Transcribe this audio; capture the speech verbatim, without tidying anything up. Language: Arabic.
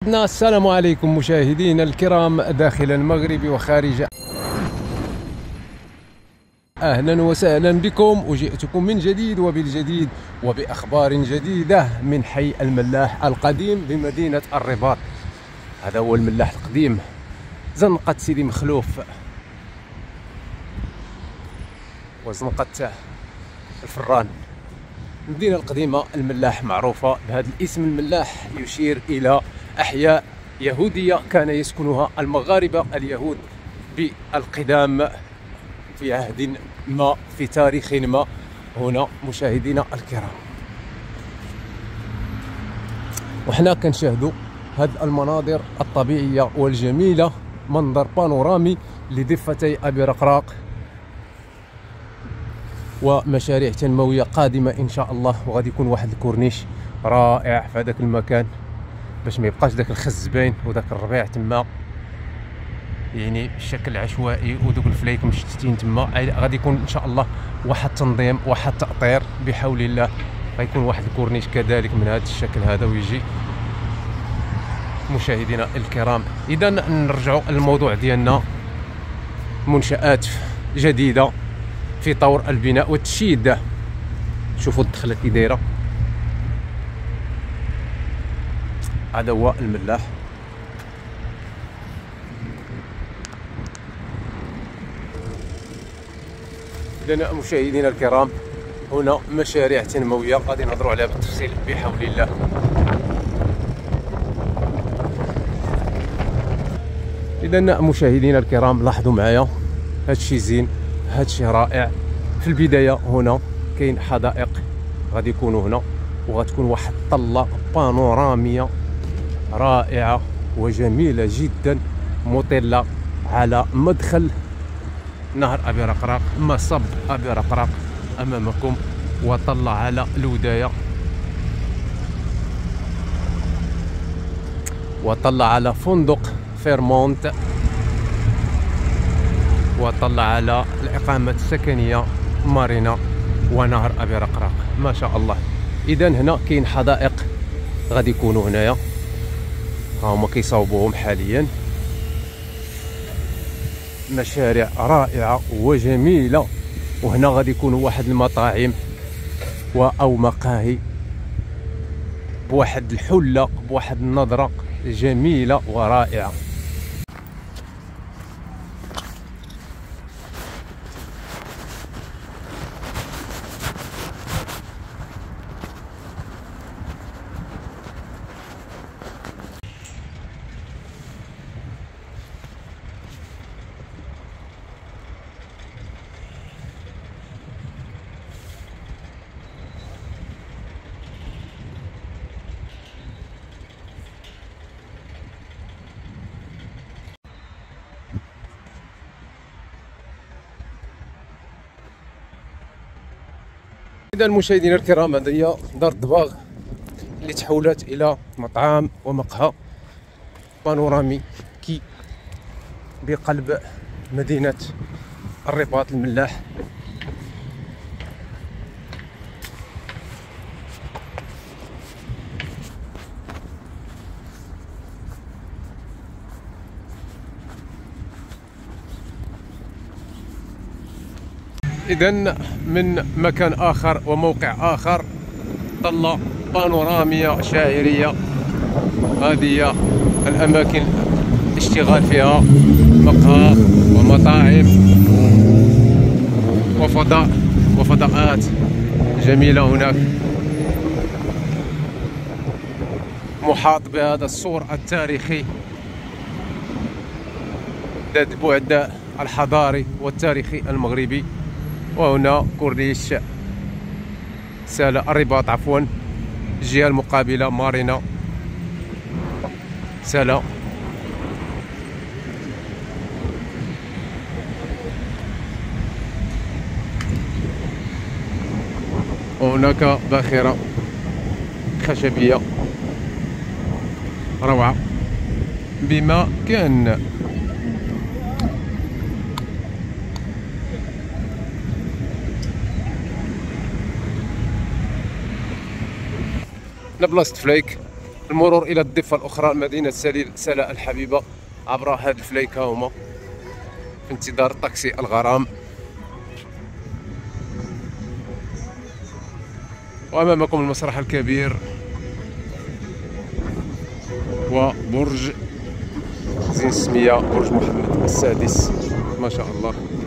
السلام عليكم مشاهدينا الكرام داخل المغرب وخارج. أهلا وسهلا بكم، وجئتكم من جديد وبالجديد وبأخبار جديدة من حي الملاح القديم بمدينة الرباط. هذا هو الملاح القديم، زنقة سيدي مخلوف وزنقة الفران. المدينة القديمة الملاح معروفة بهذا الاسم. الملاح يشير إلى أحياء يهودية كان يسكنها المغاربة اليهود بالقدام في عهد ما، في تاريخ ما. هنا مشاهدينا الكرام، وحنا كنشاهدوا هذه المناظر الطبيعية والجميلة، منظر بانورامي لضفتي أبي رقراق ومشاريع تنموية قادمة إن شاء الله. وغادي يكون واحد الكورنيش رائع في هذاك المكان باش ما يبقاش داك الخز باين وداك الربيع تما، يعني بشكل عشوائي، ودوك الفلايك مشتتين تما. غادي يكون ان شاء الله واحد التنظيم، واحد التأطير بحول الله. غيكون واحد الكورنيش كذلك من هذا الشكل هذا ويجي. مشاهدينا الكرام، اذا نرجعوا للموضوع ديالنا. منشآت جديدة في طور البناء والتشييد. شوفوا الدخله كي دايره. هذا هو الملاح. إذن مشاهدينا الكرام، هنا مشاريع تنموية غادي نهضروا عليها بالتفصيل بحول الله. إذن مشاهدينا الكرام، لاحظوا معايا هادشي زين، هادشي رائع. في البداية هنا كاين حدائق غادي يكونوا هنا، وغتكون واحد الطلة بانورامية رائعة وجميلة جدا، مطلة على مدخل نهر أبي رقراق، مصب أبي رقراق أمامكم، وطلع على الوداية، وطلع على فندق فيرمونت، وطلع على الإقامة السكنية مارينا ونهر أبي رقراق. ما شاء الله. إذا هنا كاين حدائق غادي يكونوا هنايا، ها هما كيصاوبوهم حاليا. مشاريع رائعة وجميلة. وهنا غادي يكونوا واحد المطاعم و او مقاهي بواحد الحلة، بواحد النظرة جميلة ورائعة. إذا مشاهدينا الكرام، هذه هي دار الضباغ اللي تحولت إلى مطعم ومقهى بانورامي كي بقلب مدينة الرباط الملاح. إذن من مكان آخر وموقع آخر، طلة بانورامية شاعرية. هذه هي الأماكن الاشتغال فيها، مقهى ومطاعم وفضاء وفضاءات جميلة هناك، محاط بهذا السور التاريخي ذات البعد الحضاري والتاريخي المغربي. وهنا كورنيش سالة الرباط، عفوا الجهة المقابلة مارينا سالة. وهناك باخرة خشبية روعة بما كان. لبلاصة فلايك المرور الى الضفه الاخرى مدينه سليل سلا الحبيبه عبر هذه الفليكه هما في انتظار الطاكسي الغرام. وامامكم المسرح الكبير وبرج زين السميه برج محمد السادس ما شاء الله.